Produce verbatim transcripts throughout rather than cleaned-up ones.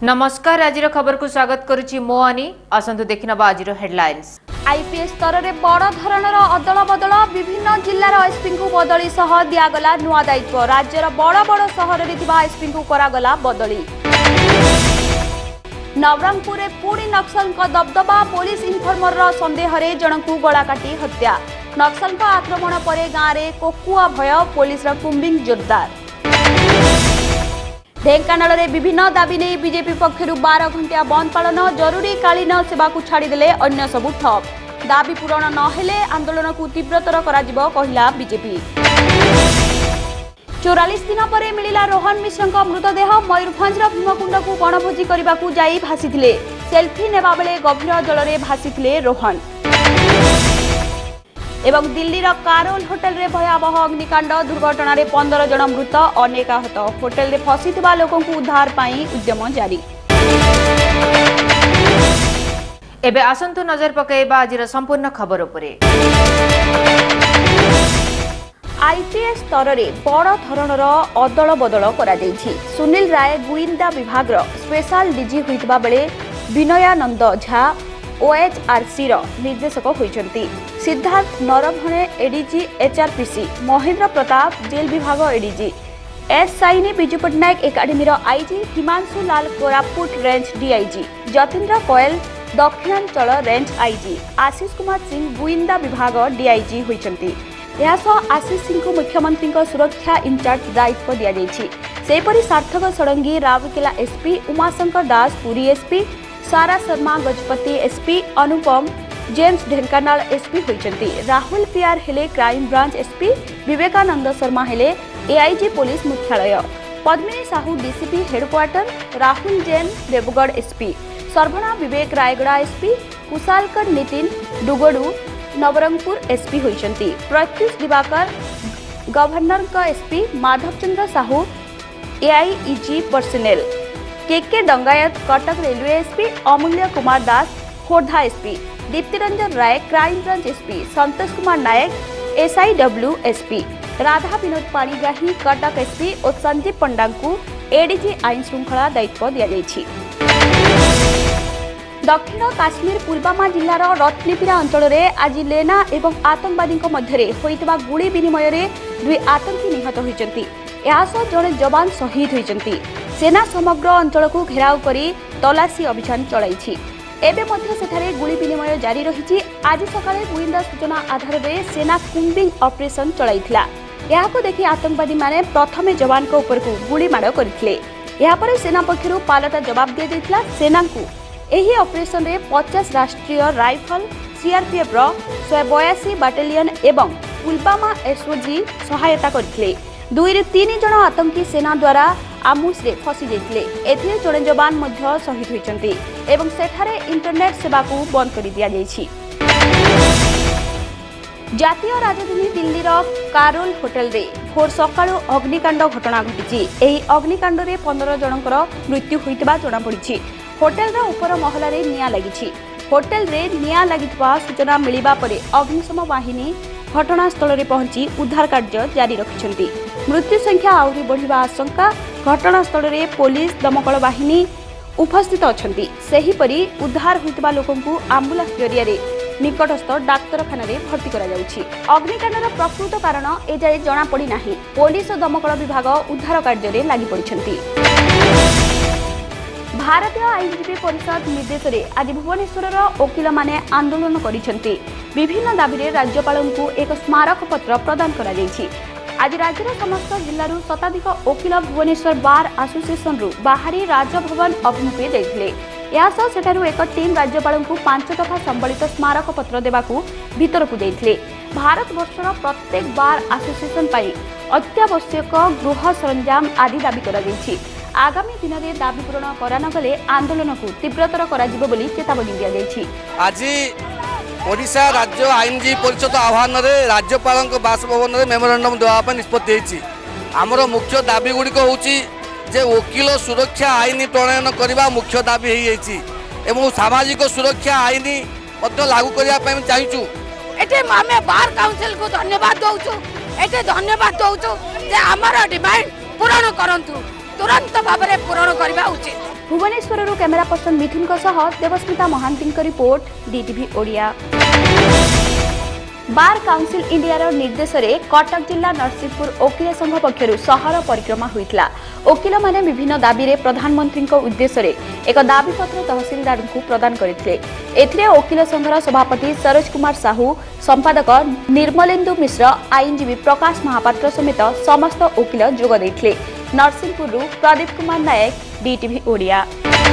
नमस्कार आज खबर को स्वागत करुछि मो अनि आसंतु देखिनबा आज हेडलाइंस। आईपीएस स्तर में बड़ धरणर अदल बदल विभिन्न जिलार एसपी को बदली सह दिगला नुआ दायित्व राज्यर बड़ बड़ सहर एसपी को करागला बदली। नवरंगपुर पुणी नक्सल दबदबा पुलिस इनफर्मर सन्देह जन को गला काटी हत्या नक्सल आक्रमण पर गाँव में कोकुआ भय पुलिस कुंबिंग जोरदार। ढेंकानाल में विभिन्न दाबी नहीं बीजेपी पक्षर बारह घंटिया बंद पालन जरूरी कालीन सेवा को छाड़देले अन्य सबू ठप दाबी पूरण नहेले आंदोलन को तीव्रतर करा कहला बीजेपी। चौरालीस दिन पर मिला रोहन मिश्र मृतदेह मयूरभंजर भीमकुंड को गणभोजी करने को जाई भासीथिले सेल्फी नेबा बेले गभीर जल में भासीथिले रोहन। एवं दिल्ली कारोल होटेल रे भयावह अग्निकांड दुर्घटना रे पंद्रह जन मृत अनेक आहत होटेल रे फसी लोकों को उद्धार पाई उद्यम जारी। एबे आसंतु नजर पकेबा आज संपूर्ण खबर उपरे। आईपीएस स्तर में बड़ धरणर अदल बदल करा जायछि। सुनील राय गुइंदा विभाग स्पेशल डीजी होइतबा बेले विनयानंद झा ओएचआरसी निर्देशक होइछंती। Siddharth Narbhane ADG HRPC Mahendra Pratap jail विभाग ADG S Saini Biju Patnaik academy IG Himanshu Lal Koraput range DIG Jatendra Koyal दक्षिणांचल रेंज आईजी आशीष कुमार सिंह गुइंदा विभाग डीआईजी होइछंती। यासह आशीष सिंह को मुख्यमंत्री सुरक्षा इंचार्ज दायित्व दिया जायछि। सेपरि Sarthak Shadangi Rourkela SP Umashankar Das Puri SP Sara Sharma Gajapati SP Anupam James Dhenkanal SP होइछंती। राहुल पियार हेले crime branch SP Vivekananda Sharma हेले एआईजी पुलिस मुख्यालय Padmini Sahu DCP headquarter Rahul Jain Deogarh SP Saravana Vivek Rayagada SP Kushalkar Nitin Dagdu Nabarangpur SP होइछंती। प्रत्युष दिवाकर गवर्नर का SP Madhabchandra Sahu AIEG personnel KK Dangayat Cuttack railway SP Amulya Kumar Das Khordha SP Diptiranjan राय crime branch SP Santosh Kumar Nayak SIW SP Radha Binod Panigrahi Cuttack SP और संजीव पंडा को एडीजी आईन श्रृंखला दायित्व दिया जायछि। दक्षिण काश्मीर पुलवामा जिलार रत्नीपीरा अंचल में आज लेना एवं आतंकवादी मध्य होइतबा गुली विनिमय में दुई आतंकी निहत होइचंती। यासह जड़े जवान शहीद होइचंती। सेना समग्र अंचल को घेराव करी तलाशी अभियान चलाई एबे मध्य सेठारे गुली विनिमय जारी रही। आज सकाळे गुइंदा सूचना आधार में सेना कुंबिंग ऑपरेशन चलाइथिला। याको देखि आतंकवादी माने प्रथमे जवान को ऊपर को गुली माड़ करथिले। या परे सेना पक्षरु पालटा जवाब दिया जाइथिला। सेना को एही ऑपरेशन रे पचास राष्ट्रीय राइफल सीआरपीएफ रो एक सौ बयासी बाटालियन एवं पुलवामा एसओजी सहायता करथिले। दुई रे तीन जन आतंकी सेना द्वारा आमुस रे फसी जाइथिले। एथिरे जड़े जवान मध्य शहीद होइचंती एवं सेठारे इंटरनेट सेवा को बंद कर दिया जायछि। जातीय राजधानी दिल्लीर कारोल होटेल रे भोर सकाळु अग्निकांड घटना घटिछि। एही अग्निकांड रे पंद्रह जनकर मृत्यु होइतबा जणा पड़िछि। होटेल रा ऊपर महला रे निया लागिछि। होटेल रे निया लागितबा सूचना मिलिबा परे अग्निशम बाहिनी घटनास्थल में पहुंची उद्धार कार्य जारी रखिछंती। मृत्यु संख्या आउरी बढ़िबा आशंका घटनास्थल में पुलिस दमकल बाहिनी उपस्थित अछंती। सेहीपरि उद्धार होइतबा लोकन को एम्बुलेंस जरिया रे निकटस्थ डाक्तरखाना रे भर्ती करा जाउछि। अग्निकांडर प्रकृत कारण एजाए जणा पड़ी नाही। पुलिस और दमकल विभाग उद्धार कार्य रे लागि पड़िछंती। भारतीय आईनजीवी परिषद निर्देश रे आज भुवनेश्वर वकिल माने आंदोलन करिसेंती। विभिन्न दाबी राज्यपाल को एक स्मारक पत्र प्रदान करा जायछि। आज राज्यर समस्त जिल्लारू शताधिक वकिल भुवनेश्वर बार एसोसिएशन रु बाहरी राजभवन अभिमुखे जाइथिले। यासह सेठारू एक टीम राज्यपाल को पांच दफा संबलित स्मारक पत्र देबाकू भीतर को जाइथिले। भारत वर्षर प्रत्येक बार एसोसिएशन पाई अत्यावश्यक गृह सरंजाम आदि दाबी करा जायछि। आगामी दिन में दाबी पूरण करा न गले आंदोलन को तीव्रतर करा जिवो बोली चेतावनी दिया जायछि। आज ओडिशा राज्य आईनजीवी परिषद आह्वान में राज्यपाल बासभवन में मेमोरांडम देवाई निष्पत्ति होती। आमर मुख्य दाबी गुड़िक हूँ जे वकिल सुरक्षा आईन प्रणयन करने मुख्य दाबी हो सामाजिक सुरक्षा आईन लागू करने चाहूँ। ये आम बार काउंसिल को धन्यवाद दौचु। ये धन्यवाद दौचु जे आमर डिमांड पूरण करंतु। तुरंत भाव में पूरण करवा उचित। Bhubaneswar camera person Mithun Debasmita Mohanty report DTV Odia. Bar council India निर्देश रे कटक जिला नरसिंहपुर वकील संघ पक्षर सहर परिक्रमा होइतला। वकील माने विभिन्न दाबी रे प्रधानमंत्री उद्देश्य रे एक दाबीपत्र तहसीलदार को प्रदान करथिले। एथिरे वकील संघर सभापति सरोज कुमार साहू, संपादक निर्मलेन्दु मिश्र, आईनजीवी प्रकाश महापात्र समेत समस्त वकील जोग दैथिले। नरसिंहपुर प्रदीप कुमार नायक, डीटीवी ओडिया।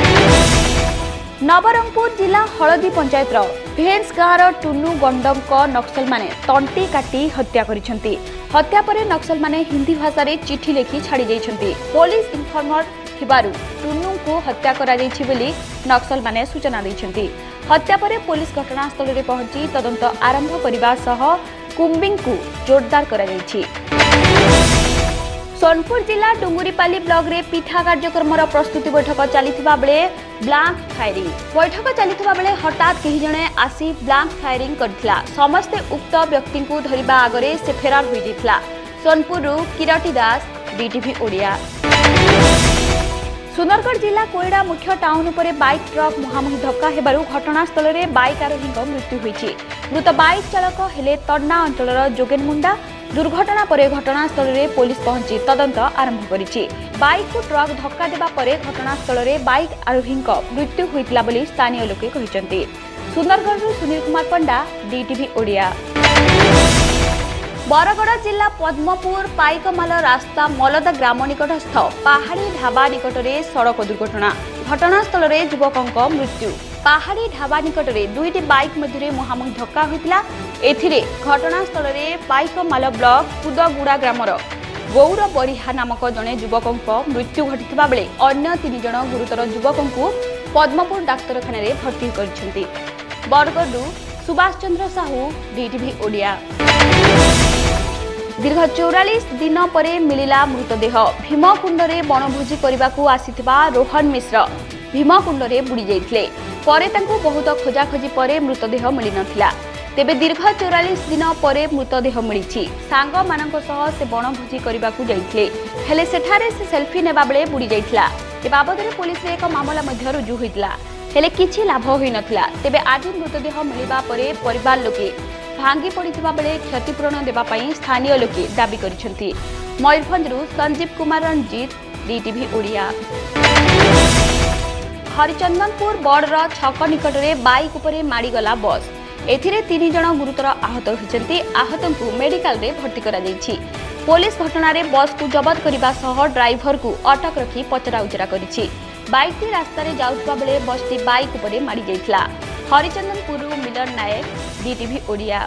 नवरंगपुर जिला हलदी पंचायत भेन्स गाँवर टुनु गंडम नक्सल माने तंटी काटी हत्या करिसेंती। हत्या परे नक्सल माने हिंदी भाषा रे चिठी लिखि छाड़ी दैछंती। पुलिस इन्फॉर्मर थिबारु टुनु को हत्या करा दैछि बोली नक्सल माने सूचना दैछंती। हत्या परे पुलिस घटनास्थल रे पहुंची तदंत आरंभ करिबा सह कुंबिंग को जोरदार करा दैछि। सोनपुर जिला डुंगुरीपाली ब्लॉक रे पिठा कार्यक्रम प्रस्तुति बैठक चलीथिबा बेले ब्लांक फायरिंग बैठक चलीथिबा बेले हठात केही जणे आसी ब्लांक फायरिंग करथिला। समस्त उक्त व्यक्ति को धरिबा आगरे से फेरार होई दिथिला। सोनपुर किराटी दास, डीटीवी ओडिया। सुंदरगढ़ जिला कोयडा मुख्य टाउन पर बाइक ट्रक मुहामुही धक्का हेबारु घटनास्थल रे बाइक आरोही मृत्यु होईछि। मृत बाइक चालक हेले तन्ना अंचलर जोगेन मुंडा। दुर्घटना परे घटनास्थल रे पुलिस पहुंची तदंत आरंभ करिछि। बाइक को ट्रक धक्का देबा परे घटनास्थल रे बाइक आरोही मृत्यु होइतला बोली स्थानीय लोके कहिसंती। सुंदरगढ़ सुनील कुमार पंडा, डीटीवी ओडिया। बरगड़ जिला पद्मपुर पाइकमाल रास्ता मलदा ग्राम निकटस्थ पहाड़ी ढाबा निकट में सड़क दुर्घटना। घटनास्थल रे युवक मृत्यु। पहाड़ी ढाबा निकट में दुईटी बाइक मध्य मुहामुही धक्का होइतिला। एथिरे घटनास्थल रे पाइकमाल ब्लॉक कुदगुड़ा ग्रामर गौर बरिहा नामक जड़े युवक मृत्यु घटिथिबा बेले अन्य तीन जण गुरुतर युवक को पद्मपुर डाक्तरखाना रे भर्ती करिसेंती। बरगड़ सुभाष चंद्र साहू, डीटीवी ओडिया। दीर्घ चौरालीस दिन परे मिलिला मृतदेह। भीमकुंड रे बनभोजी करबाकू आसीथिबा रोहन मिश्र भीमकुंड रे बुड़ी जाइथिले। परे तांको बहुत खोजाखोजी परे मृतदेह मिली नथिला। तेबे दीर्घ चौरालीस दिन परे मृतदेह मिलिछि। सांग मानक सह से बनभोजी करबाकू जाइथिले, हेले सेठारे से सेल्फी नेबा बेले बुड़ी जाइथिला। ए बाबद रे पुलिस रे एक मामला मध्य रुजु होइतिला, हेले किछि लाभ होई नथिला। तेबे आज मृतदेह मिलिबा परे परिवार लोके भांगी पड़िथिबा बेले क्षतिपूरण देबा पई स्थानीय लोके दाबी करिसेंती। मयूरभंजरु संजीव कुमार रंजीत, डीटीवी ओडिया। हरिचंदनपुर बड़र छक निकट में बाइक उपरे माड़ीगला बस। एथिरे तीन जण गुरुतर आहत होइछंती। आहत को मेडिकल रे भर्ती करा जाइछि। पुलिस घटना रे बस को जब्त करबा सह ड्राइवर को अटक रखी पचरा उचरा करिछि। बाइक टी रास्ता रे जाउथबा बेले बस टी बाइक उपरे माड़ी जाइथिला। हरिचंदनपुर मिलन नायक, डीटीवी ओडिया।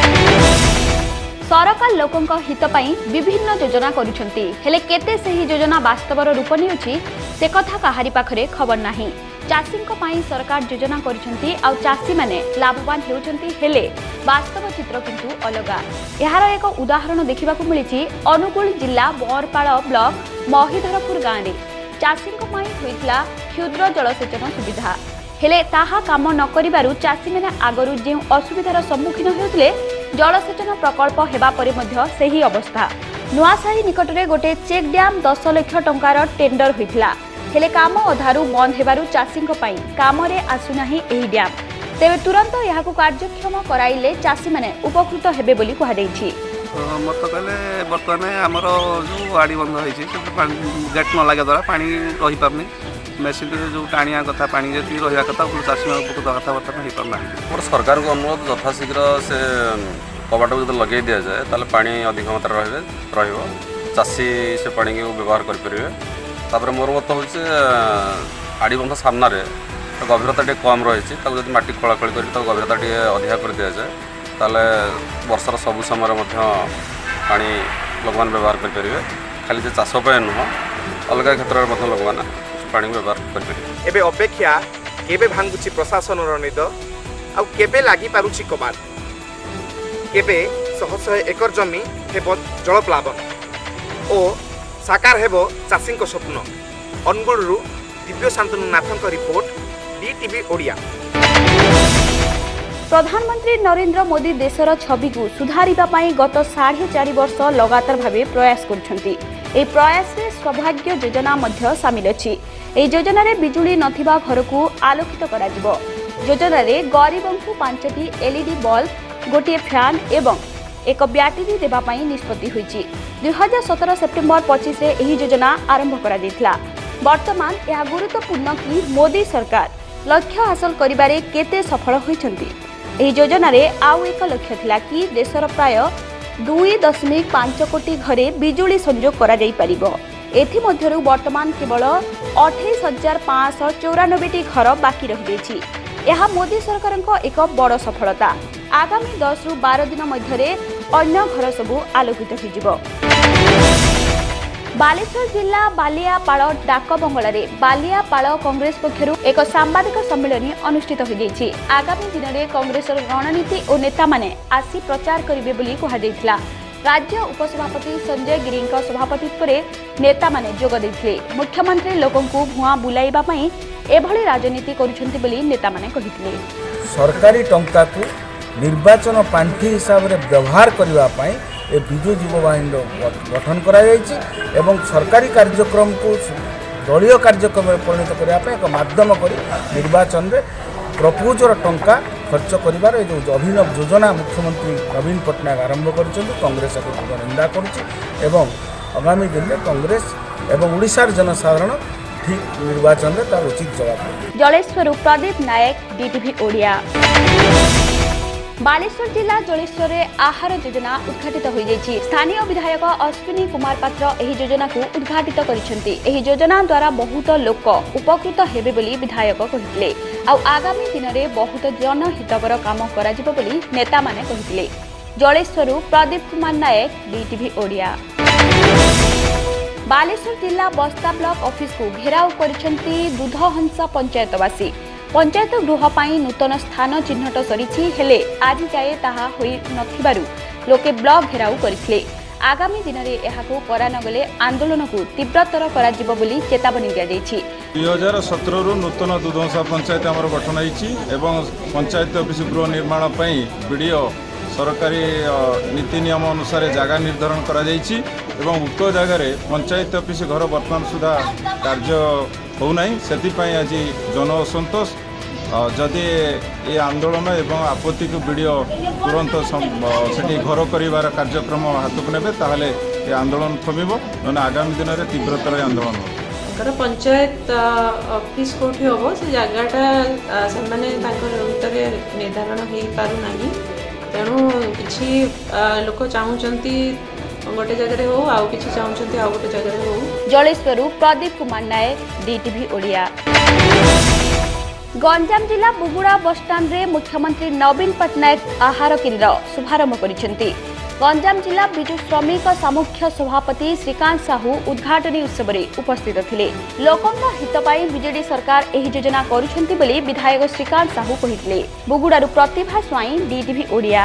सरकार लोकंक हित पई विभिन्न योजना करूछंती, हेले केते सही योजना वास्तवर रूप निउछि से कथा काहारी पाखरे खबर नाही। चाषींक पई सरकार योजना करूछंती आ चाषी माने लाभवान हेउछंती, हेले वास्तव चित्र किंतु अलगा। यार एक उदाहरण देखिबाकू मिलिछि अनुगुल जिला बरपाल ब्लॉक महिधरपुर गाँव रे चाषींक पई होइतला क्षुद्र जलसेचन सुविधा, हेले ताहा काम न करिबारु चाषी माने आगरु जे असुविधार सम्मुखीन हेउतले जलसेचन प्रकल्प हेबा परे मध्य सेही अवस्था। नुआसाही निकट रे गोटे चेक डैम दस लाख टंकार टेंडर होइतला, हेले काम अधारु बंद हेबारु चाषींक पई काम रे आसुनाही एही डैम। तेबे तुरंत याहाकु कार्यक्षम कराइले चाषी माने उपकृत हेबे बोली कहा दैछि। मत कहले बर्तमान आमर जो आड़ी बंध होइछि गेट न लागे द्वारा पानी रही पारनी। मेसीन जो टाणिया कथा पानी जी रहा कथा चाषी उपकृत कथबार्ता हो पारना। मोर सरकार को अनुरोध यथाशीघ्र से कबाट को जो लगे दि जाए ताले पानी अधिक मात्रा रहे रहिबो चाषी से पानी को व्यवहार कर परिबे। तापर मोर मत होचे आड़ी बंध सामना रे गभीरता टे कम रही ताको जदि माटी खोलाखोली कर ताको गभीरता टे अधिक कर दिया जाए ताले वर्षर सब समय मध्य पानी लोक मान व्यवहार कर परिबे। खाली जे चाष पे नुह अलग क्षेत्र में मध्य लोक मान पानी व्यवहार कर। एबे अपेक्षा केबे भांगुची प्रशासन निद आ केबे लागि पारुची कबाड़, केबे शह शह एकर जमी हेब जलप्लावन ओ साकार हेब चाषी स्वप्न। अनुगुलु दिव्य शांतनु नाथक रिपोर्ट, डीटीवी ओडिया। प्रधानमंत्री नरेंद्र मोदी देशर छवि को सुधारिबा पई गत साढ़े चार वर्ष लगातार भावे प्रयास करुछंती। ଏହି ପ୍ରୟାସରେ ସୌଭାଗ୍ୟ ଯୋଜନା ମଧ୍ୟ ସାମିଲ ଅଛି। ଏହି ଯୋଜନାରେ ବିଜୁଳି ନଥିବା ଘରକୁ ଆଲୋକିତ କରାଯିବ। ଯୋଜନାରେ ଗରିବଙ୍କୁ ପାଞ୍ଚଟି ଏଲ୍ଇଡି ବଲ୍ବ, ଗୋଟିଏ ଫ୍ୟାନ୍ ଏବଂ ଏକ ବ୍ୟାଟେରୀ ଦେବା ପାଇଁ ନିଷ୍ପତ୍ତି ହୋଇଛି। ଦୁଇ ହଜାର ସତର ସେପ୍ଟେମ୍ବର ପଚିଶରେ ଏହି ଯୋଜନା ଆରମ୍ଭ କରାଯାଇଥିଲା। ବର୍ତ୍ତମାନ ଏହା ଗୁରୁତ୍ୱପୂର୍ଣ୍ଣ କି ମୋଦି ସରକାର ଲକ୍ଷ୍ୟ ହାସଲ କରିବାରେ କେତେ ସଫଳ ହୋଇଛନ୍ତି। ଏହି ଯୋଜନାରେ ଆଉ ଏକ ଲକ୍ଷ୍ୟ ଥିଲା କି ଦେଶର ପ୍ରାୟ ଦୁଇ ଦଶମିକ ପାଞ୍ଚ କୋଟି ଘରେ ବିଜୁଳି ସଂଯୋଗ କରାଯାଇପାରିବ। ଏଥିମଧ୍ୟରୁ ବର୍ତ୍ତମାନ କେବଳ ଅଠେଇଶ ହଜାର ପାଞ୍ଚଶହ ଚଉରାନବେଟି ଘର ବାକି ରହିଯାଇଛି। ଏହା ମୋଦି ସରକାରଙ୍କ ଏକ ବଡ଼ ସଫଳତା। ଆଗାମୀ ଦଶରୁ ବାର ଦିନ ମଧ୍ୟରେ ଅନ୍ୟ ଘର ସବୁ ଆଲୋକିତ ହୋଇଯିବ। ବାଲେଶ୍ୱର ଜିଲ୍ଲା ବାଲିଆପାଳ ଡାକବଙ୍ଗଳାରେ ବାଲିଆପାଳ କଂଗ୍ରେସ ପକ୍ଷରୁ ଏକ ସାମ୍ବାଦିକ ସମ୍ମିଳନୀ ଅନୁଷ୍ଠିତ ହୋଇଯାଇଛି। ଆଗାମୀ ଦିନରେ କଂଗ୍ରେସର ରଣନୀତି ଓ ନେତାମାନେ ଆସି ପ୍ରଚାର କରିବେ ବୋଲି କୁହାଯାଇଥିଲା। ରାଜ୍ୟ ଉପସଭାପତି ସଞ୍ଜୟ ଗିରିଙ୍କ ସଭାପତିତ୍ୱରେ ନେତାମାନେ ଯୋଗ ଦେଇଥିଲେ। ମୁଖ୍ୟମନ୍ତ୍ରୀ ଲୋକଙ୍କୁ ଭୁଆଁ ବୁଲାଇବା ପାଇଁ ଏଭଳି ରାଜନୀତି କରୁଛନ୍ତି ବୋଲି ନେତାମାନେ କହିଥିଲେ। ସରକାରୀ ଟଙ୍କାକୁ ନିର୍ବାଚନ ପାଣ୍ଠି ହିସାବରେ ବ୍ୟବହାର କରିବା ପାଇଁ ଏ ବିଜୁ ଯୁବ ବାହିନୀର ଗଠନ କରାଯାଇଛି ଏବଂ ସରକାରୀ କାର୍ଯ୍ୟକ୍ରମକୁ ଦଳୀୟ କାର୍ଯ୍ୟକ୍ରମରେ ପରିଣତ କରିବା ପାଇଁ ଏକ ମାଧ୍ୟମ କରି ନିର୍ବାଚନରେ ପ୍ରପୋଜର ଟଙ୍କା ଖର୍ଚ୍ଚ କରିବାର ଏ ଯେଉଁ ଅଭିନବ ଯୋଜନା ମୁଖ୍ୟମନ୍ତ୍ରୀ ନବୀନ ପଟ୍ଟନାୟକ ଆରମ୍ଭ କରିଛନ୍ତି, କଂଗ୍ରେସ ଏକୁ ନିନ୍ଦା କରୁଛି ଏବଂ ଆଗାମୀ ଦିନରେ କଂଗ୍ରେସ ଏବଂ ଓଡ଼ିଶାର ଜନସାଧାରଣ ଠିକ୍ ନିର୍ବାଚନରେ ତାର ଉଚିତ ଜବାବ ଦେବେ। ଜଳେଶ୍ୱରରୁ ପ୍ରଦୀପ ନାୟକ, ଡିଟିଭି ଓଡ଼ିଆ। ବାଲେଶ୍ୱର ଜିଲ୍ଲା ଜଳେଶ୍ୱରରେ ଆହାର ଯୋଜନା ଉଦ୍ଘାଟିତ ହୋଇଯାଇଛି। ସ୍ଥାନୀୟ ବିଧାୟକ ଅଶ୍ୱିନୀ କୁମାର ପାତ୍ର ଏହି ଯୋଜନାକୁ ଉଦ୍ଘାଟିତ କରିଛନ୍ତି। ଏହି ଯୋଜନା ଦ୍ୱାରା ବହୁତ ଲୋକ ଉପକୃତ ହେବେ ବୋଲି ବିଧାୟକ କହିଥିଲେ। ଆଉ ଆଗାମୀ ଦିନରେ ବହୁତ ଜନହିତକର କାମ କରାଯିବ ବୋଲି ନେତାମାନେ କହିଥିଲେ। ଜଳେଶ୍ୱରରୁ ପ୍ରଦୀପ କୁମାର ନାୟକ, ଡିଟିଭି ଓଡ଼ିଆ। ବାଲେଶ୍ୱର ଜିଲ୍ଲା ବସ୍ତା ବ୍ଲକ ଅଫିସକୁ ଘେରାଉ କରିଛନ୍ତି ଦୁଧହଂସା ପଞ୍ଚାୟତବାସୀ। ପଞ୍ଚାୟତ ଗୃହ ପାଇଁ ନୂତନ ସ୍ଥାନ ଚିହ୍ନଟ ସରିଛି, ହେଲେ ଆଜି ଯାଏ ତାହା ହୋଇ ନଥିବାରୁ ଲୋକେ ବ୍ଲକ ଘେରାଉ କରିଥିଲେ। ଆଗାମୀ ଦିନରେ ଏହାକୁ କରାନଗଲେ ଆନ୍ଦୋଳନକୁ ତୀବ୍ରତର କରାଯିବ ବୋଲି ଚେତାବନୀ ଦିଆଯାଇଛି। ଦୁଇ ହଜାର ସତରରୁ ନୂତନ ଦୁଧହଂସା ପଞ୍ଚାୟତ ଆମର ଗଠନ ହୋଇଛି ଏବଂ ପଞ୍ଚାୟତ ଅଫିସ ଗୃହ ନିର୍ମାଣ ପାଇଁ ବିଡ଼ିଓ ସରକାରୀ ନୀତି ନିୟମ ଅନୁସାରେ ଜାଗା ନିର୍ଦ୍ଧାରଣ କରାଯାଇଛି ଏବଂ ଉକ୍ତ ଜାଗାରେ ପଞ୍ଚାୟତ ଅଫିସ ଘର ବର୍ତ୍ତମାନ ସୁଦ୍ଧା କାର୍ଯ୍ୟ ହେଉନାହିଁ। ସେଥିପାଇଁ ଆଜି ଜନ ଅସନ୍ତୋଷ। ଯଦି ଏ ଆନ୍ଦୋଳନ ଏବଂ ଆପତ୍ତିକୁ ବିଡ଼ିଓ ତୁରନ୍ତ ସେଠି ଘର କରିବାର କାର୍ଯ୍ୟକ୍ରମ ହାତକୁ ନେବେ ତାହେଲେ ଏ ଆନ୍ଦୋଳନ ଥମିବ, ନହେଲେ ଆଗାମୀ ଦିନରେ ତୀବ୍ରତର ଆନ୍ଦୋଳନ ହେବ। ତାଙ୍କର ପଞ୍ଚାୟତ ଅଫିସ କେଉଁଠି ହେବ ସେ ଜାଗାଟା ସେମାନେ ତାଙ୍କର ଭିତରେ ନିର୍ଦ୍ଧାରଣ ହୋଇପାରୁନାହିଁ। ତେଣୁ କିଛି ଲୋକ ଚାହୁଁଛନ୍ତି ଗୋଟେ ଜାଗାରେ ହଉ, ଆଉ କିଛି ଚାହୁଁଛନ୍ତି ଆଉ ଗୋଟେ ଜାଗାରେ ହଉ। ଜଳେଶ୍ୱରରୁ ପ୍ରଦୀପ କୁମାର ନାୟକ, ଡିଟିଭି ଓଡ଼ିଆ। ଗଞ୍ଜାମ ଜିଲ୍ଲା ବୁଗୁଡ଼ା ବସ୍ଷ୍ଟାଣ୍ଡରେ ମୁଖ୍ୟମନ୍ତ୍ରୀ ନବୀନ ପଟ୍ଟନାୟକ ଆହାର କେନ୍ଦ୍ର ଶୁଭାରମ୍ଭ କରିଛନ୍ତି। ଗଞ୍ଜାମ ଜିଲ୍ଲା ବିଜୁ ଶ୍ରମିକ ସାମୁଖ୍ୟ ସଭାପତି ଶ୍ରୀକାନ୍ତ ସାହୁ ଉଦ୍ଘାଟନୀ ଉତ୍ସବରେ ଉପସ୍ଥିତ ଥିଲେ। ଲୋକଙ୍କ ହିତ ପାଇଁ ବିଜେଡି ସରକାର ଏହି ଯୋଜନା କରୁଛନ୍ତି ବୋଲି ବିଧାୟକ ଶ୍ରୀକାନ୍ତ ସାହୁ କହିଥିଲେ। ବୁଗୁଡ଼ାରୁ ପ୍ରତିଭା ସ୍ୱାଇଁ, ଡିଟିଭି ଓଡ଼ିଆ।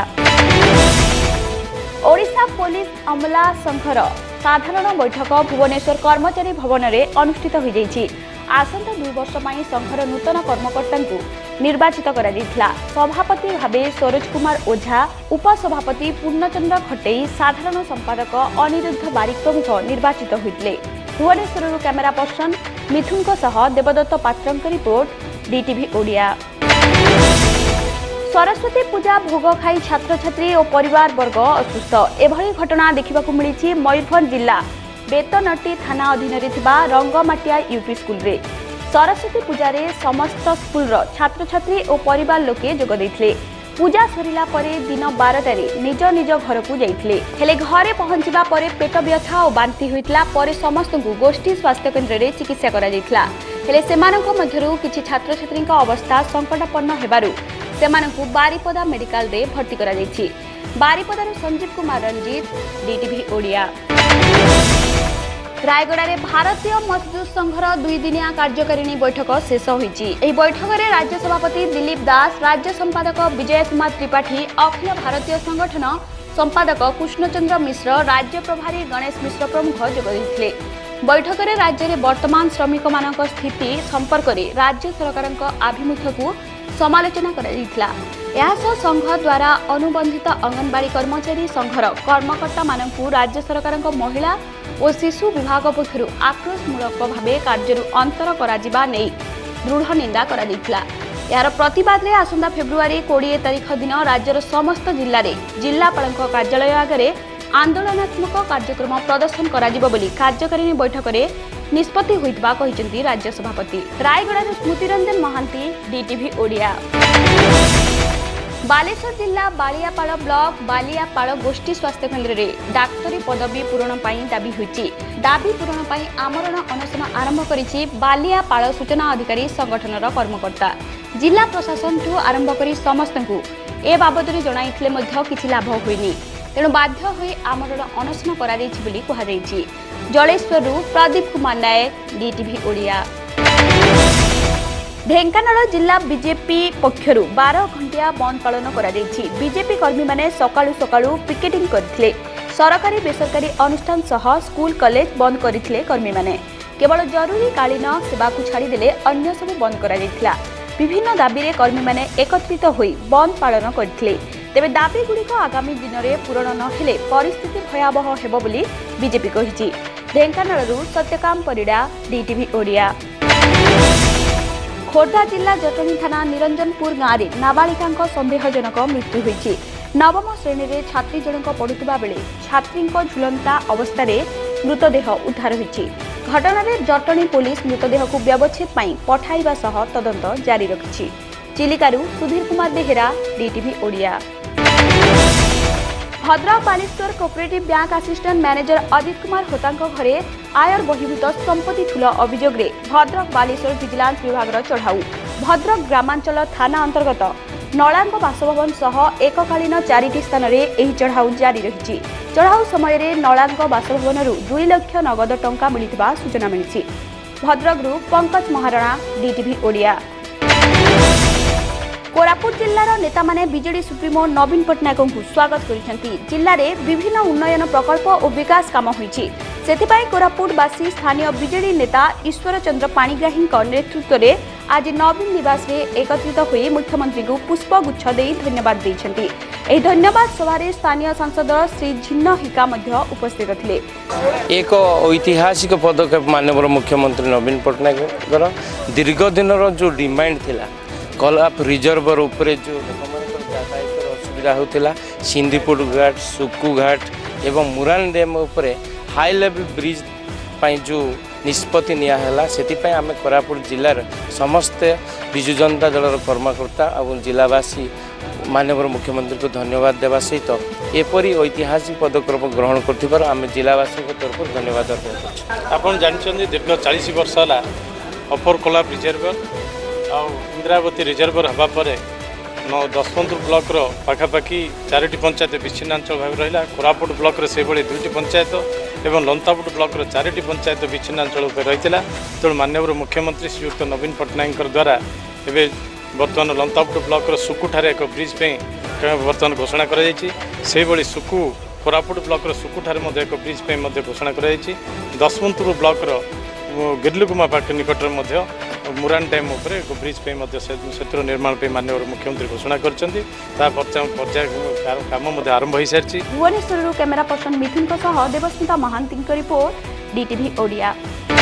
ଓଡ଼ିଶା ପୋଲିସ ଅମଲା ସଂଘର ସାଧାରଣ ବୈଠକ ଭୁବନେଶ୍ୱର କର୍ମଚାରୀ ଭବନରେ ଅନୁଷ୍ଠିତ ହୋଇଯାଇଛି। ଆସନ୍ତା ଦୁଇ ବର୍ଷ ପାଇଁ ସଂଘର ନୂତନ କର୍ମକର୍ତ୍ତାଙ୍କୁ ନିର୍ବାଚିତ କରାଯାଇଥିଲା। ସଭାପତି ଭାବେ ସରୋଜ କୁମାର ଓଝା, ଉପସଭାପତି ପୂର୍ଣ୍ଣଚନ୍ଦ୍ର ଖଟେଇ, ସାଧାରଣ ସମ୍ପାଦକ ଅନିରୁଦ୍ଧ ବାରିକ ପ୍ରମୁଖ ନିର୍ବାଚିତ ହୋଇଥିଲେ। ଭୁବନେଶ୍ୱରରୁ କ୍ୟାମେରା ପର୍ସନ ମିଥୁନଙ୍କ ସହ ଦେବଦତ୍ତ ପାତ୍ରଙ୍କ ରିପୋର୍ଟ, ଡିଟିଭି ଓଡ଼ିଆ। ସରସ୍ୱତୀ ପୂଜା ଭୋଗ ଖାଇ ଛାତ୍ରଛାତ୍ରୀ ଓ ପରିବାର ବର୍ଗ ଅସୁସ୍ଥ, ଏଭଳି ଘଟଣା ଦେଖିବାକୁ ମିଳିଛି ମୟୂରଭଞ୍ଜ ଜିଲ୍ଲା ବେତନଟି ଥାନା ଅଧୀନରେ ଥିବା ରଙ୍ଗମାଟିଆ ୟୁପି ସ୍କୁଲରେ। ସରସ୍ୱତୀ ପୂଜାରେ ସମସ୍ତ ସ୍କୁଲର ଛାତ୍ରଛାତ୍ରୀ ଓ ପରିବାର ଲୋକେ ଯୋଗ ଦେଇଥିଲେ। ପୂଜା ସରିଲା ପରେ ଦିନ ବାରଟାରେ ନିଜ ନିଜ ଘରକୁ ଯାଇଥିଲେ, ହେଲେ ଘରେ ପହଞ୍ଚିବା ପରେ ପେଟ ବ୍ୟଥା ଓ ବାନ୍ତି ହୋଇଥିଲା। ପରେ ସମସ୍ତଙ୍କୁ ଗୋଷ୍ଠୀ ସ୍ୱାସ୍ଥ୍ୟ କେନ୍ଦ୍ରରେ ଚିକିତ୍ସା କରାଯାଇଥିଲା, ହେଲେ ସେମାନଙ୍କ ମଧ୍ୟରୁ କିଛି ଛାତ୍ରଛାତ୍ରୀଙ୍କ ଅବସ୍ଥା ସଙ୍କଟାପନ୍ନ ହେବାରୁ ସେମାନଙ୍କୁ ବାରିପଦା ମେଡିକାଲରେ ଭର୍ତ୍ତି କରାଯାଇଛି। ବାରିପଦାରୁ ସଞ୍ଜୀବ କୁମାର ରଞ୍ଜିତ, ଡିଟିଭି ଓଡ଼ିଆ। ରାୟଗଡ଼ାରେ ଭାରତୀୟ ମଜଦୁର ସଂଘର ଦୁଇଦିନିଆ କାର୍ଯ୍ୟକାରିଣୀ ବୈଠକ ଶେଷ ହୋଇଛି। ଏହି ବୈଠକରେ ରାଜ୍ୟ ସଭାପତି ଦିଲ୍ଲୀପ ଦାସ, ରାଜ୍ୟ ସମ୍ପାଦକ ବିଜୟ କୁମାର ତ୍ରିପାଠୀ, ଅଖିଳ ଭାରତୀୟ ସଂଗଠନ ସମ୍ପାଦକ କୃଷ୍ଣଚନ୍ଦ୍ର ମିଶ୍ର, ରାଜ୍ୟ ପ୍ରଭାରୀ ଗଣେଶ ମିଶ୍ର ପ୍ରମୁଖ ଯୋଗ ଦେଇଥିଲେ। ବୈଠକରେ ରାଜ୍ୟରେ ବର୍ତ୍ତମାନ ଶ୍ରମିକମାନଙ୍କ ସ୍ଥିତି ସମ୍ପର୍କରେ ରାଜ୍ୟ ସରକାରଙ୍କ ଆଭିମୁଖ୍ୟକୁ ସମାଲୋଚନା କରାଯାଇଥିଲା। यासह संघ द्वारा अनुबंधित अंगनवाड़ी कर्मचारी संघर कर्मकर्ता मानकु राज्य सरकार महिला और शिशु विभाग पक्षरु आक्रोशमूलक भाव कार्य अंतर करा नै दृढ़ निंदा करा दैथिला। यार प्रतिवाद में आसंता फेब्रुआरी कोड़े तारीख दिन राज्यर समस्त जिले में जिलापाल कार्यालय आगे आंदोलनात्मक कार्यक्रम प्रदर्शन करा बोली कार्यकारिणी बैठक में निष्पत्ति होइतबा कहिसेंती राज्य सभापति। रायगड़ा स्मृति रंजन महांती, डीटीवी ओडिया। बालेश्वर जिला बालियापाड़ ब्लॉक बालियापाड़ गोष्ठी स्वास्थ्य केन्द्र में डाक्तरी पदवी पूरण पाई दाबी होइछि। दाबी पूरण पाई आमरण अनशन आरंभ करिछि बालियापाड़ सूचना अधिकारी संगठनर कर्मकर्ता। जिला प्रशासन ठू आरंभ करी समस्तଙ୍କୁ ए बाबदरे जणाइथिले मध्य किछि लाभ होइनि, तेणु बाध्य होई आमरण अनशन करा दैछि बोली कुहा दैछि। जलेश्वरु प्रदीप कुमार नायक, डीटीवी ओडिया। ढेंकानाल जिला बीजेपी पक्षरु बारह घंटिया बंद पालन करा दैछि। बीजेपी कर्मी माने सकाळु सकाळु पिकेटिंग करथिले। सरकारी बेसरकारी अनुष्ठान सह स्कूल कॉलेज बंद करथिले कर्मी माने। केवल जरूरी कालीन सेवा को छाड़ी देले अन्य सब बंद करा दैथिला। विभिन्न दाबी रे कर्मी माने एकत्रित होई बंद पालन करथिले। तेबे दाबी गुड़िक आगामी दिन में पूरण न हेले परिस्थिति भयावह हेबो बोली बीजेपी कहिछि। ढेंकानालरू सत्यकाम परिडा, डीटीवी ओडिया। खोर्धा जिला जटणी थाना निरंजनपुर गाँव में नाबालिका संदेहजनक मृत्यु होइछि। नवम श्रेणी में छात्री जनक पढ़ुवा बेले छात्री झुलंता अवस्था मृतदेह उद्धार होइछि। घटना में जटणी पुलिस मृतदेह को व्यवच्छेद पाई पठाइबा सह तदंत जारी रखिछि। चिलिकारु Sudhir Kumar Behera, DTV Odia. Bhadrak Baleshwar cooperative bank assistant manager Adit Kumar Hota घरे आयर बहिर्भूत संपत्ति ठूल अभियोग भद्रक बालेश्वर विजिलेंस विभाग चढ़ाऊ। भद्रक ग्रामांचल थाना अंतर्गत नलांग बासभवन सह एककालीन चारिटी स्थान में चढ़ाऊ जारी रही। चढ़ाऊ समय नलांग बासभवन दुई लाख नगद टंका मिलता सूचना मिली। भद्रकरू पंकज महाराणा, डीटीवी ओडिया। कोरापुट जिलार नेता माने बीजेडी सुप्रीमो नवीन पट्टनायक को स्वागत करिसेंती। जिल्ला रे विभिन्न उन्नयन प्रकल्प और विकास काम होईछि। सेतिपाई कोरापुटवासी स्थानीय बीजेडी नेता ईश्वर चंद्र पाणिग्राही नेतृत्व में आज नवीन निवास रे एकत्रित होई मुख्यमंत्री को पुष्पगुच्छ देई धन्यवाद दैछंती। एही धन्यवाद सभारे स्थानीय सांसद श्री झिन्न हिका मध्य उपस्थित थिले। एक ऐतिहासिक पदक्षेप माननीय मुख्यमंत्री नवीन पट्टनायक दीर्घ दिन जो डिमांड थिला कोल्हाप रिजर्वर उपरे जो यातायात असुविधा होता सिंदीपुर घाट, सुकु घाट एवं मुरान डैम उपरे हाई लेवल ब्रिज पाई जो निष्पत्ति नियाला से आम कोरापुट जिलार समस्त विजु जनता दलर कर्मकर्ता और जिलावासी माननीय मुख्यमंत्री को धन्यवाद देवा सहित एपरी ऐतिहासिक पदक्षेप ग्रहण कर आम जिलावासी तरफ धन्यवाद अर्पण। आप जानते दीर्घ चालीस वर्ष है अपर कोल्हाप रिजर्वर आ इंद्रावती रिजर्वर होगापर दशपंतर ब्लॉक पाखापाखि चारोटी पंचायत विच्छिन्नांचल भाव रहा। कोरापुट ब्लॉक से दुईटी पंचायत एवं लंतापुट ब्लॉक चारोटी पंचायत विच्छिन्नांचल रही। तेणु माननीय मुख्यमंत्री श्रीयुक्त नवीन पट्टनायक द्वारा एवं बर्तमान लंतापुट ब्लॉक सुकुठार एक ब्रिज बर्तमान घोषणा कर सुकु कोरापुट ब्लॉक सुकुठार एक ब्रिज घोषणा कर दशमंतपुर ब्लॉक गिरलुकुमा पार्क निकट में मुरान डैम उपर एक ब्रिज सेतु निर्माण माननीय मुख्यमंत्री घोषणा करछंती। पर्याय काम आरंभ हो सारी। Bhubaneswar camera person Mithun Debasmita Mohanty report, DTV Odia.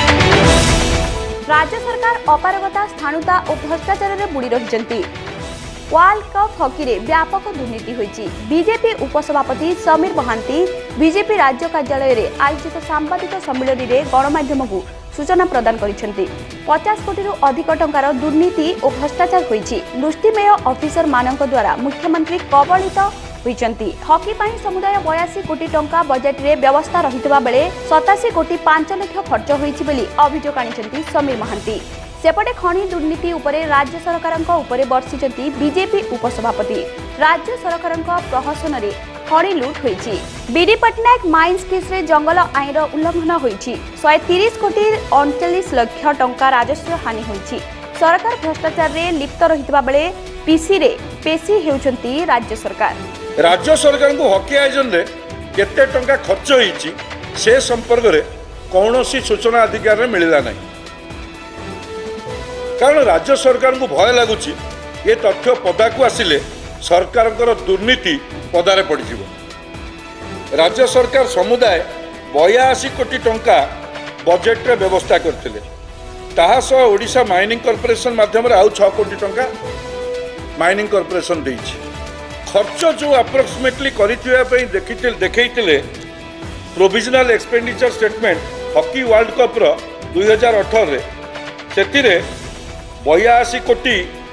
राज्य सरकार अपारगता स्थाणुता और भ्रष्टाचार में बुड़ी रही। वर्ल्ड कप हॉकी रे व्यापक दुर्नीति होइछि। बीजेपी उपसभापति समीर महांती बीजेपी राज्य कार्यालय रे आयोजित सांबादिक सम्मेलन में गणमाध्यम को सूचना प्रदान करिसेंती। पचास कोटी रु अधिक टंकार दुर्नीति और भ्रष्टाचार होइछि। दृष्टिमेय ऑफिसर मानक द्वारा मुख्यमंत्री कबलित होइचंती। हॉकी पाई समुदाय बयासी कोटी टंका बजेट रे व्यवस्था रहितबा बेले सतासी कोटी पांच लाख खर्च होइछि बोली अभियोग आनिसेंती समीर महांती। सेपटे खनि दुर्नीति उपरे राज्य सरकारक उपरे बर्षिचंती बीजेपी उपसभापति। राज्य सरकारक प्रहसन रे खनि लुट होइछि। बीडी पट्टनायक माइन्स केस रे जंगल आईन उल्लंघन होइछि। एक सौ तीस कोटी उनचास लाख टंका राजस्व हानि होइछि। सरकार भ्रष्टाचार रे लिप्त रहितबा बेले पीसी रे पेशी हेउचंती राज्य सरकार। राज्य सरकार को हॉकी आयोजन रे केते टंका खर्च होइछि से संपर्क रे कौनसी सूचना अधिकार रे मिलिला नहीं। कारण राज्य सरकार को भय लगुच ये तथ्य पदा को आसिले सरकारଙ୍କର दुर्नीति पदारे पड़िଯିବ। राज्य सरकार समुदाय बयासी कोटी टंका बजेट रे व्यवस्था करथिले। ताहा सह ओडिशा माइनिंग कॉर्पोरेशन माध्यम रे आउ छह कोटी टंका माइनिंग कॉर्पोरेशन देइछि। खर्च जो अप्रोक्सीमेटली करिथिबा पई देखिथिले देखैथिले provisional expenditure statement hockey world cup रो दो हज़ार अठारह रे सेतिरे बयासी कोटी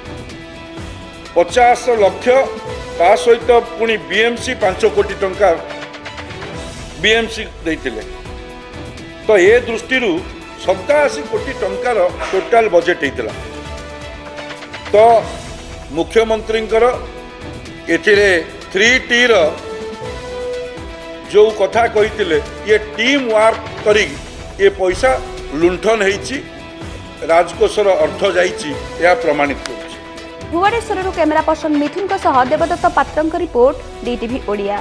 पचास लक्ष ता सहित पुणी बीएमसी पांच कोटी टंका बीएमसी देइथिले। तो ये दृष्टि सताशी कोटी टंकार टोटाल बजेट होता। तो मुख्यमंत्री एथिरे थ्री टी रो जो कथा कही ये टीम वर्क करी ये पैसा लुंठन होइछि राजकोषर अर्थ जाइछि या प्रमाणित कर। भुवनेश्वर कैमेरा पर्सन मिथुन देवदत्त Patra report DTV Odia.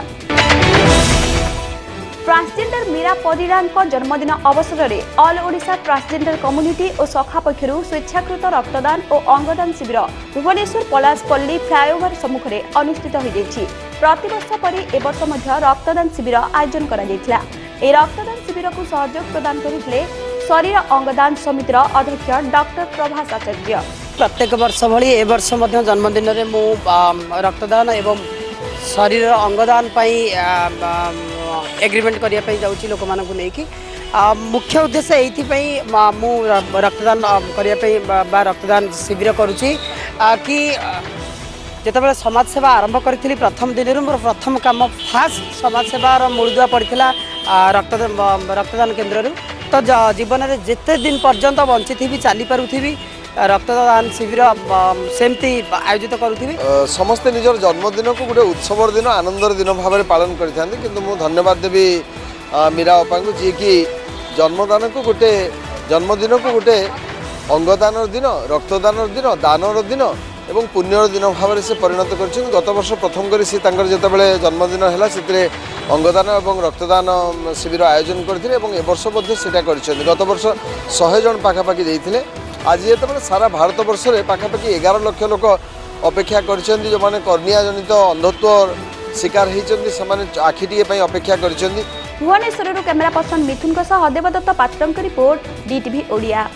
Transgender Meera परिडान जन्मदिन अवसर में ऑल ओडिशा ट्रांसजेंडर कम्युनिटी और शाखा पक्षर स्वेच्छाकृत रक्तदान और अंगदान शिविर भुवनेश्वर पलासपल्ली फ्लाईओवर सम्मुख में अनुष्ठित हो जाइछि। प्रतिवर्ष पर एवर्ष रक्तदान शिविर आयोजन करा जायथिला। ए रक्तदान शिविर को सहयोग प्रदान करथिले शरीर अंगदान समितिर अध्यक्ष डॉक्टर प्रभास आचार्य। प्रत्येक वर्ष भली ए वर्ष मध्य जन्मदिन में मु रक्तदान एवं शरीर अंगदान पाई एग्रीमेंट करने जाऊँगी लोक मानक लेकिन मुख्य उद्देश्य ये मु रक्तदान करने रक्तदान शिविर करुच्ची कि जिते समाज सेवा आरंभ करी प्रथम दिन मोर प्रथम कम फास्ट समाज सेवार मूलदुआ पड़ा रक्तदान रक्तदान केन्द्र। तो जीवन में जिते दिन पर्यंत बंची थी चली पारुथी रक्तदान शिविर सेमती आयोजित करुथी। समस्ते निजर जन्मदिन को गोटे उत्सवर दिन आनंदर दिन भाव में पालन करते किंतु मु धन्यवाद देवी मीरा बापा को जी कि जन्मदान को गोटे जन्मदिन को गोटे अंगदान दिन रक्तदान दिन दानर दिन एवं पुण्यर दिन भाव से परिणत कर। गत वर्ष प्रथम कर सी जितेबाला जन्मदिन है से अंगदान और रक्तदान शिविर आयोजन करते वर्ष गत वर्ष शहे जन पाखापाखि देते। आज ये सारा भारत वर्ष में पाखापाखि एगार लक्ष लोक अपेक्षा कर जो मैंने कर्निया जनित अंधत्व शिकार होती आखिटे अपेक्षा कर। भुवनेश्वर कैमेरा पर्सन मिथुन देवदत्त पात्र रिपोर्ट डीटीवी ओडिया।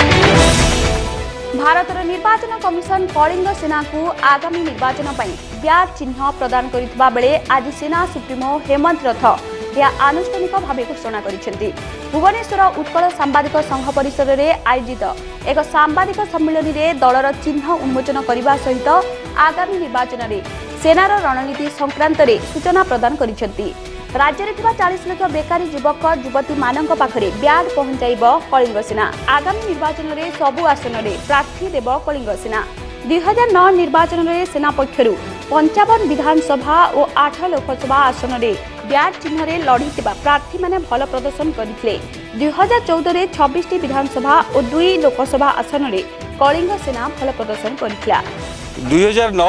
भारतर निर्वाचन कमिशन कलिंग सेना को आगामी निर्वाचन ब्याज चिन्ह प्रदान करथिबा बेले आज सेना सुप्रीमो हेमंत रथ यह आनुष्ठानिक भाव घोषणा करिसेंती। भुवनेश्वर उत्कल सांबादिक संघ परिसर में आयोजित एक सांबादिक सम्मेलन में दलर चिन्ह उन्मोचन करने सहित आगामी निर्वाचन में सेनार रणनीति संक्रांत में सूचना प्रदान करिसेंती। राज्य में चालीस लाख बेकारी युवक युवती मानक पाखरे ब्याज पहुंचाइब कलिंग सेना। आगामी निर्वाचन में सबु आसन में प्रार्थी देव कलिंग सेना। दुई हजार नौ निर्वाचन में सेना पक्षर पंचावन विधानसभा और आठ लोकसभा आसन में ब्याज चिन्ह लड़ी प्रार्थी मैंने भल प्रदर्शन करते। दुई हजार चौदह छब्बीस विधानसभा और दुई लोकसभा आसन में कलिंग सेना भल प्रदर्शन करथिला। दुई हजार नौ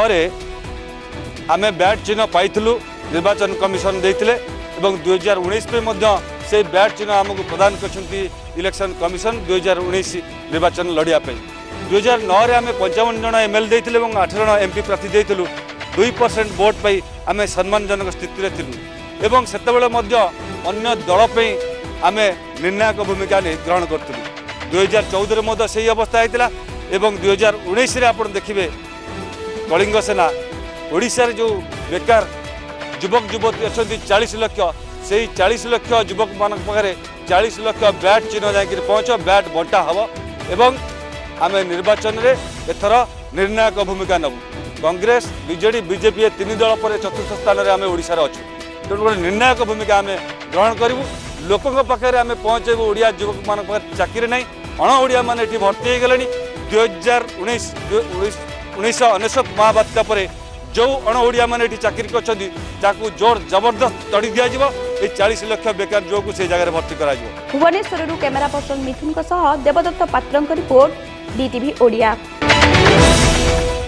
आम ब्याज चिन्ह पाइलु निर्वाचन कमिशन देते एवं दुई हजार उन्नीस से ब्याज चिन्ह आमको प्रदान कर इलेक्शन कमिशन दुई हजार उन्नीस निर्वाचन लड़िया दुई हजार नौ आम पंचावन जन एमएल देते आठ जन एमपी प्रार्थी देलु दुई परसेंट भोट पाई आम सम्मानजनक स्थित थिलु एवं से अन्य दल पे आम निर्णायक भूमिका ग्रहण करूँ। दुई हजार चौदह में से अवस्था होता एवं दुई हजार उन्नीस आप देखिए कलिंग सेना ओडिशा जो बेकार युवक युवती अच्छा चालीस लक्ष से चालीस लक्ष युवक मान पाखे चालीस लक्ष ब्याट चिन्ह जाकि पहुँच ब्याट बंटा हम एवं आम निर्वाचन में एथर निर्णायक भूमिका नबू। कांग्रेस बीजेडी बीजेपी तीन दल पर चतुर्थ स्थान में आम ओडिशा अच्छु तेणु गोटे निर्णायक भूमिका आम ग्रहण करूँ। लोकों पाखे आम पहुँचेबू ओडिया युवक मान चाकरी ना अण ओडिया मान ये भर्ती हो गले दुई हजार उन्नीस उन्नीस अनेशत महाबात्या पर जो अण ओडिया मैंने चाकरी कर जोर जबरदस्त तड़ी दिज्व ये चालीस लक्ष बेकार जो को से जगह भर्ती करा। भुवनेश्वर कैमेरा पर्सन मिथुन देवदत्त पात्र रिपोर्ट डीटीवी ओडिया।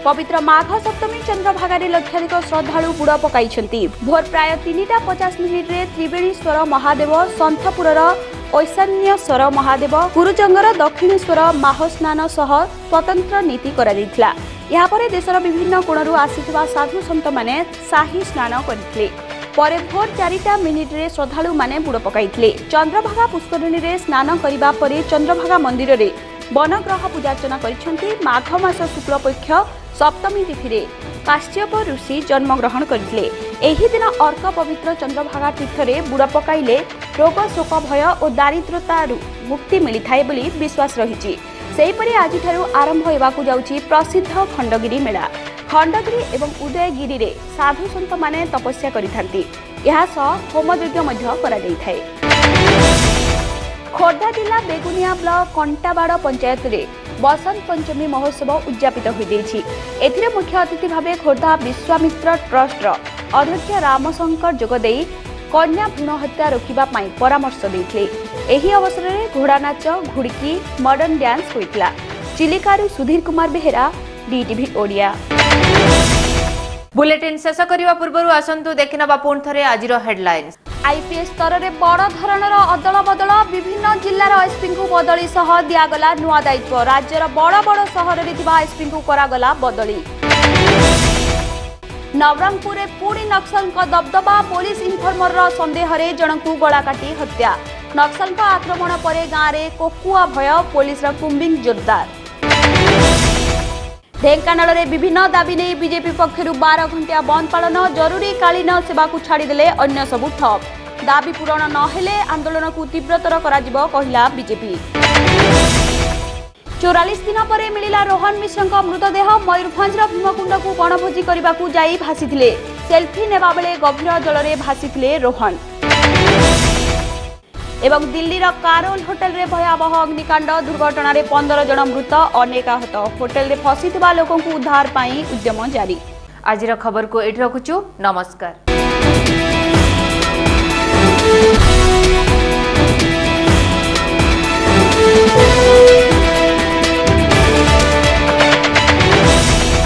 पवित्र माघ सप्तमी चंद्रभागा लक्षाधिक श्रद्धालु बुड़ पकाई भोर प्राय तीनटा पचास मिनिट रे त्रिवेणीश्वर महादेव सन्थपुरर ऐशान्येश्वर महादेव कुरुजंगर दक्षिणेश्वर माहस्नान सह स्वतंत्र नीति करा दैथिला। यहाँ पर देशर विभिन्न कोणरू आसिथिबा साधु संत माने शाही स्नान करथिले। परे भोर चारिटा मिनिट रे श्रद्धालु माने बुड़ पकाइथिले। चंद्रभागा पुष्करिणी रे स्नान करिबा परे चंद्रभागा मंदिर रे वनग्रह पूजार्चना करिसेंती। माघ मास शुक्ल पक्ष सप्तमी तिथि रे काश्यप ऋषि जन्म ग्रहण करथिले। एही दिन अर्क पवित्र चंद्रभागा तीर्थ रे बुड़ पकाइले रोग शोक भय और दारिद्रतारु मुक्ति मिली थाए बोली विश्वास रहिछि। सेहीपरि आजि ठारू आरंभ हेबाकू जाउछि प्रसिद्ध खंडगिरी मेला। खंडगिरी एवं उदयगिरी रे साधु संत माने तपस्या करिथांती। यहा सह होमयज्ञ मध्य करा जाई थाए। खोर्धा जिला बेगुनिया ब्लॉक कंटाबाड़ पंचायत रे बसंत पंचमी महोत्सव उद्यापित हो जाइछि। एथिरे मुख्य अतिथि भावे खोर्धा विश्वामित्र ट्रस्ट अध्यक्ष रामशंकर जोगदेई कन्या भ्रूण हत्या रोकिबा पाई परामर्श देथिले। एही अवसर रे घोड़ा नाच घुड़की मॉडर्न डांस होइतला। चिलिकारु सुधीर कुमार बेहेरा डीटीवी ओडिया। बुलेटिन शेष करबा पूर्व आसंतु देखिनबा पुण थरे आजिर हेडलाइंस। आईपीएस स्तर में बड़ धरणर अदल बदल विभिन्न जिलार एसपी को बदली सह दिगला नुआ दायित्व। राज्यर बड़ बड़ सहर में एसपी को करागला बदली। नवरंगपुर पुणी नक्सल दबदबा पुलिस इनफर्मर सन्देह जन को गला काटी हत्या। नक्सल आक्रमण पर गाँव में कोकुआ भय पुलिस कुंबिंग जोरदार। ढेंकानाल में विभिन्न दाबी नहीं बीजेपी पक्षर बारह घंटिया बंद पालन। जरूरीकालीन सेवा को छाड़देले अन्य सबू ठप। दाबी पूरण नहेले आंदोलन को तीव्रतर करा कहला बीजेपी। चौरालीस दिन पर मिला रोहन मिश्र मृतदेह। मयूरभंज भीमकुंड को गणभोजी करने को जाई भासीथिले। सेल्फी नेबा बेले गभीर जल में भासीथिले रोहन। एवं दिल्लीर कारोल होटेल रे भयावह अग्निकांड। दुर्घटना रे पंद्रह जन मृत अनेक आहत। होटेल रे फसीथिबा लोकन को उद्धार पाई उद्यम जारी। आजिर खबर को एठी रखुछु। नमस्कार।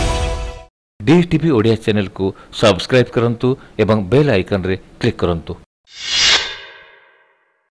डीटीवी ओडिया चैनल को सब्सक्राइब करंतु एवं बेल आइकन रे क्लिक करंतु।